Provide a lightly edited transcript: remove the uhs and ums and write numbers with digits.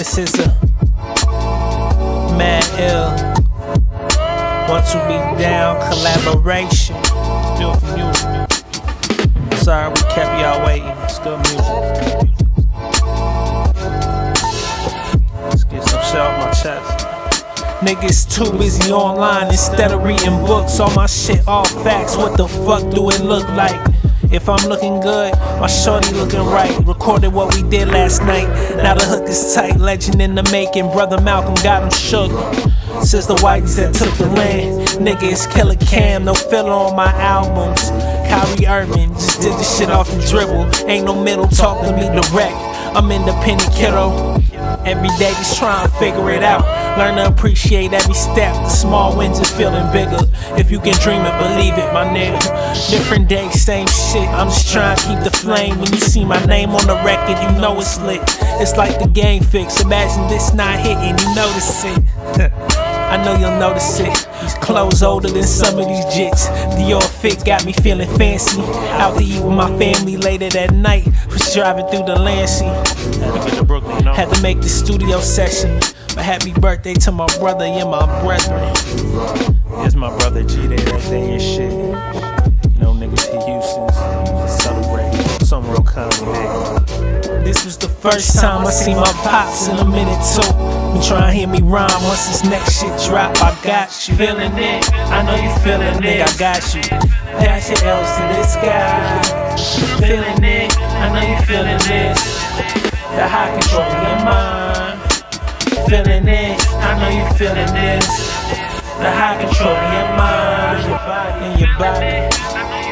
This is a Mad Ill Want to Be Down collaboration. It's beautiful music. Sorry we kept y'all waiting. It's good music. Let's get some shit off my chest. Niggas too busy online instead of reading books. All my shit all facts, what the fuck do it look like? If I'm looking good, my shorty looking right. Recorded what we did last night, now the hook is tight. Legend in the making, Brother Malcolm got him shook. Since the whiteys that took the land, nigga it's Killer Cam, no filler on my albums. Kyrie Irving, just did this shit off the dribble. Ain't no middle, talk to me direct. I'm independent, kiddo. Every day just try and figure it out. Learn to appreciate every step. The small wins is feeling bigger. If you can dream it, believe it, my nigga. Different day, same shit. I'm just trying to keep the flame. When you see my name on the record, you know it's lit. It's like the game fix. Imagine this not hitting, you notice it. I know you'll notice it. These clothes older than some of these jits. Dior fit got me feeling fancy. Out to eat with my family later that night. Was driving through the Lancey. Had to make the studio session. But happy birthday to my brother and my brethren. Here's my brother G Day that day and shit. You know niggas hit Houston. Celebrate some real comedy day. This was the first time I see my pops in a minute too. You try and hear me rhyme once this next shit drop. I got you. Feeling it, I know you feeling it. I got you. Pass your L's to this guy. Feeling it, I know you feeling this. The high control of your mind. Feeling it, I know you feeling this. The high control of your mind and your body.